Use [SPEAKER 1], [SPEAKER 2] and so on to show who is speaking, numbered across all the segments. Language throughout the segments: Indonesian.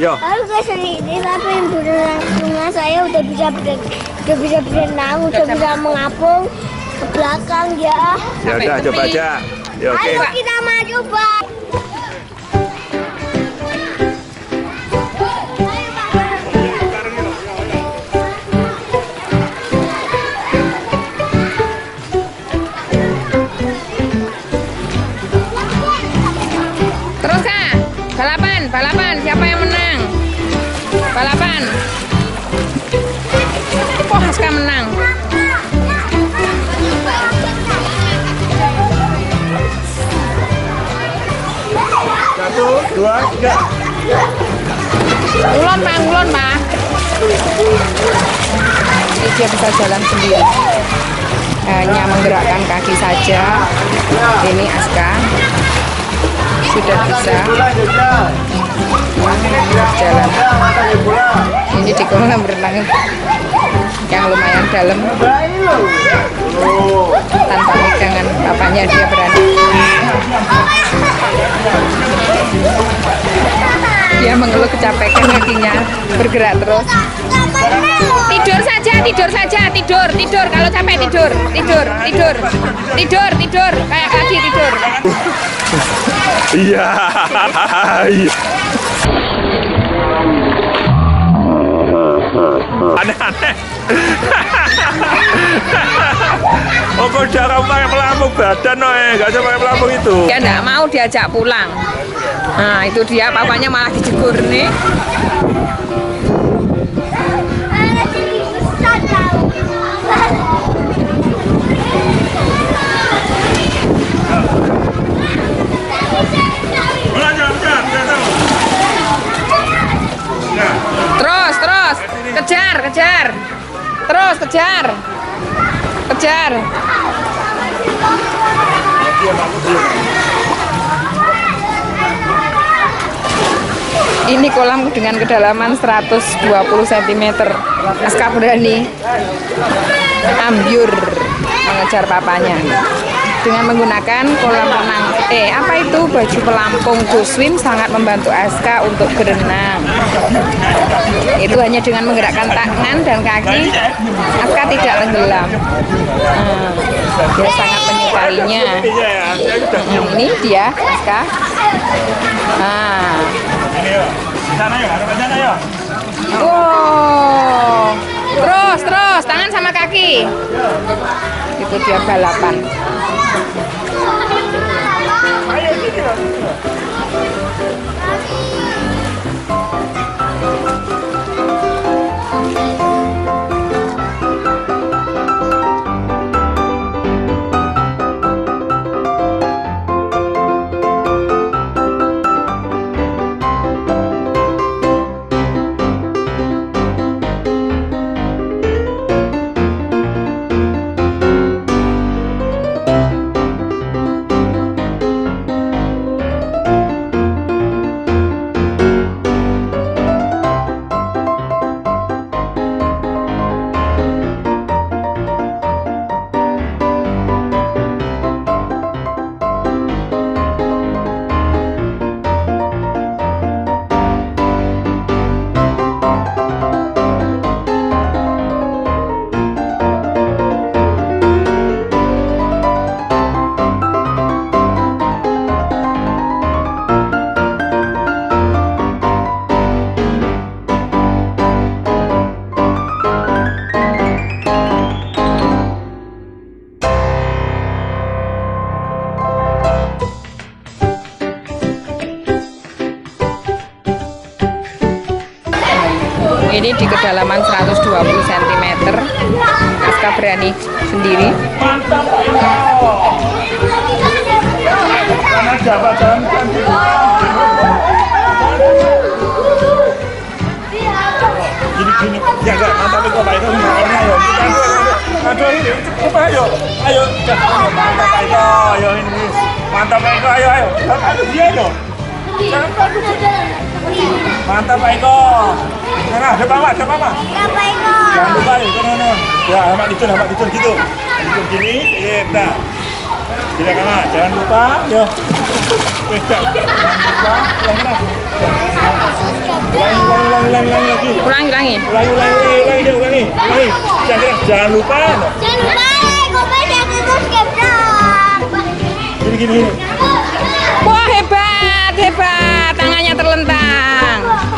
[SPEAKER 1] Yo.
[SPEAKER 2] Halo guys, ini sampai berenang. Saya udah bisa berenang, udah bisa mengapung ke belakang ya.
[SPEAKER 1] Ya udah coba aja. Ya, oke.
[SPEAKER 2] Ayo kita mau coba.
[SPEAKER 3] Terus Kak, balapan, siapa yang menang? Balapan. Oh, Aska menang.
[SPEAKER 1] Satu, dua, tiga.
[SPEAKER 3] Ulon Pak. Ini dia bisa jalan sendiri. Hanya menggerakkan kaki saja. Ini Aska sudah bisa jalan. Ini di kolam berenang yang lumayan dalam. Tanpa pegangan bapaknya dia berani. Dia mengeluh kecapekan kakinya, bergerak terus. Tidur saja, tidur. Kalau capek tidur. Kayak kaki tidur.
[SPEAKER 1] Iya. Aneh-aneh. Oh, kok jarang pakai pelampung badan, nggak usah pakai pelampung itu.
[SPEAKER 3] Dia nggak mau diajak pulang. Nah, itu dia, papanya malah dijegur nih. Terus, kejar. Terus, kejar. Ini kolam dengan kedalaman 120 cm. Aska berani ambyur mengejar papanya dengan menggunakan kolam renang. Baju pelampung to swim sangat membantu Aska untuk berenang. Itu hanya dengan menggerakkan tangan dan kaki, Aska tidak tenggelam. Dia sangat menyukainya. Ini dia Aska. Wow. Terus tangan sama kaki. Itu dia balapan. Ini di kedalaman 120 cm. Aska berani sendiri.
[SPEAKER 1] Gini, jaga mantap itu Pak Eko. Ayo, mantap Pak Eko, ayo. Dia ayo. Mantap Pak Eko. Nah, depan Pak. Jangan lupa ya, ya, sama tidur gitu. Tidur gini, kita. Tidak kalah, jangan lupa, yo. Jangan lupa, yang keras. Ulangi lagi.
[SPEAKER 3] Ulangi.
[SPEAKER 1] Ulangi. Jangan lupa.
[SPEAKER 2] Jangan lupa komen dan subscribe.
[SPEAKER 1] Gini.
[SPEAKER 3] Wah, hebat. Tangannya terlentang.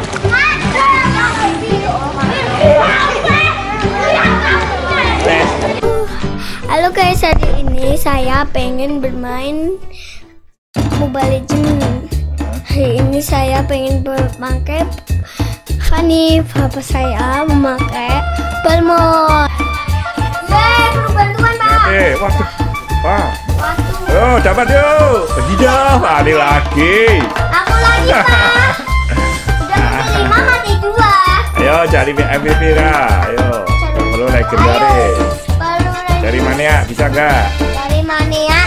[SPEAKER 2] Halo guys, hari ini saya pengen bermain Mobile Legends. Hari ini saya pengen memakai Fanny. Bapak saya memakai Balmond. Bantuan Pak.
[SPEAKER 1] Oke, waduh. Pak. Yo, dapat yuk. Hidup, ada lagi.
[SPEAKER 2] Aku lagi Pak. Udah mati 5 mati 2.
[SPEAKER 1] Ayo cari MVP Ra. Ayo. Perlu legendaris. Dari mana ya? Bisa nggak?
[SPEAKER 2] Dari mana ya?